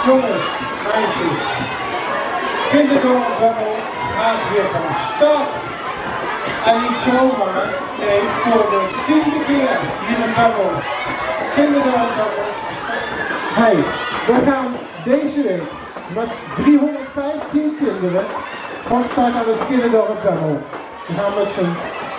Jongens, meisjes, Kinderdorpbammel gaat weer van start. En niet zomaar, nee, voor de 10e keer hier in Bammel. Kinderdorpbammel. Hey, we gaan deze week met 315 kinderen van start aan het Kinderdorp Bammel. We gaan met z'n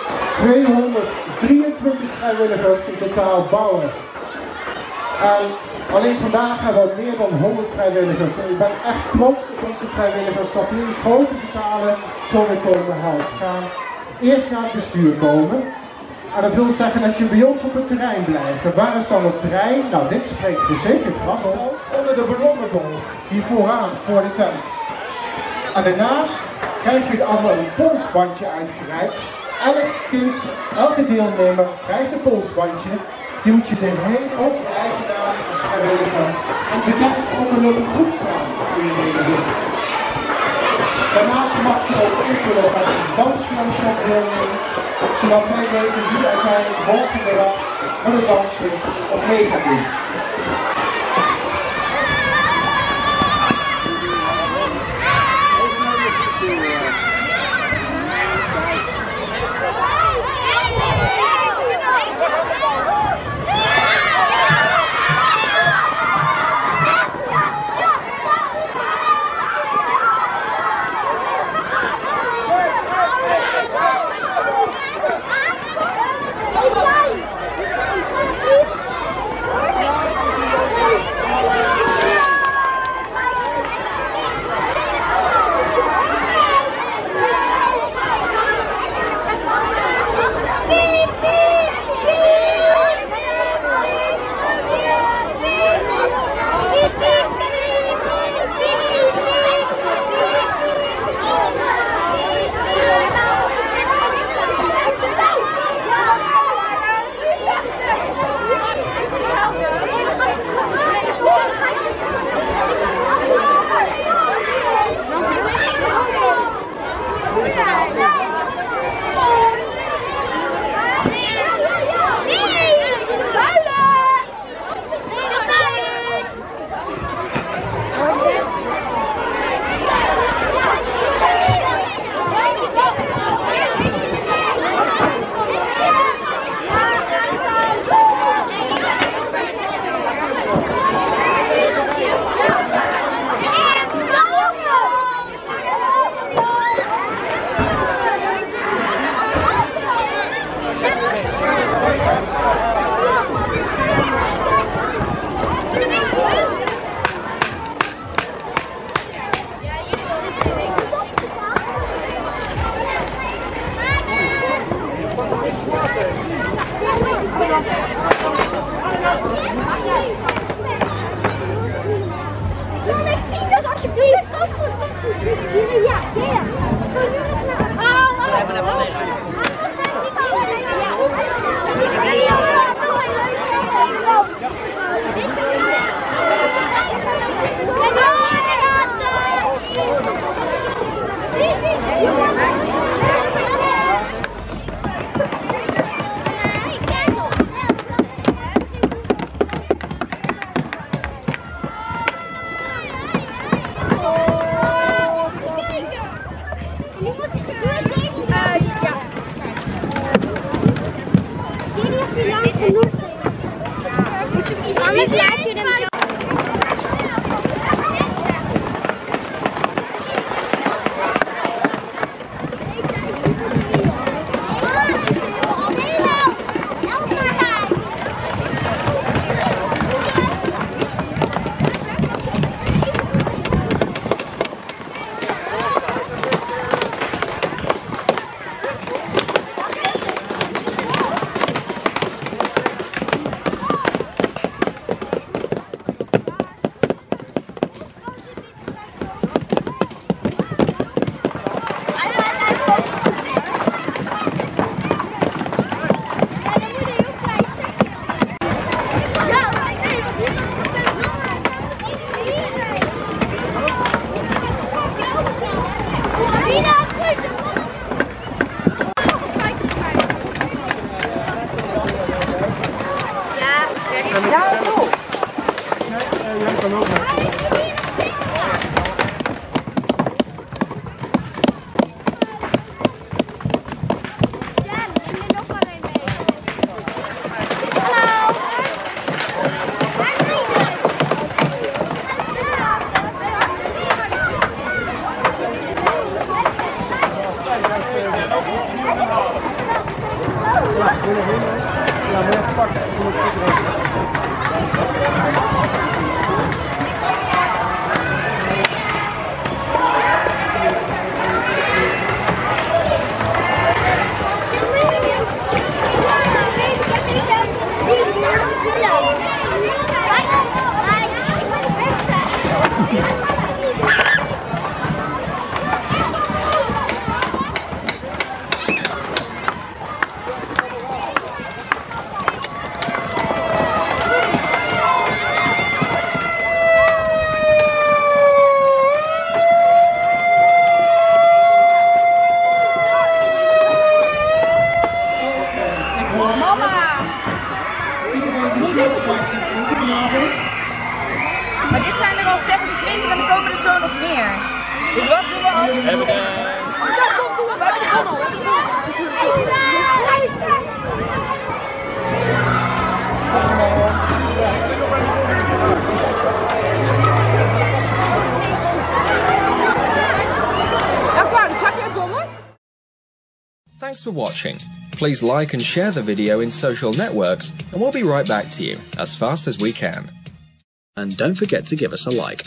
223 vrijwilligers in totaal bouwen. En alleen vandaag hebben we meer dan 100 vrijwilligers. En ik ben echt trots op onze vrijwilligers dat die in grote getalen zo weer komen helpen. We gaan eerst naar het bestuur komen. En dat wil zeggen dat je bij ons op het terrein blijft. En waar is dan het terrein? Nou, dit spreekt verzekerd vast al onder de ballonnenbol. Hier vooraan, voor de tent. En daarnaast krijg je allemaal een polsbandje uitgereikt. Elk kind, elke deelnemer krijgt een polsbandje. Die moet je erheen, ook je eigen naam als vrijwilliger. En bedenk ook een leuke groepsnaam voor je meedoet. Daarnaast mag je ook invullen als je een dansworkshop deelneemt, zodat wij weten wie uiteindelijk volgende dag met het dansen of mee gaat doen. Maar dit zijn er al 26 en er komen er zo nog meer. Dus wat doen we als... We hebben de... Oh ja, kom, we hebben de allemaal. Thanks for watching. Please like and share the video in social networks, and we'll be right back to you as fast as we can. And don't forget to give us a like.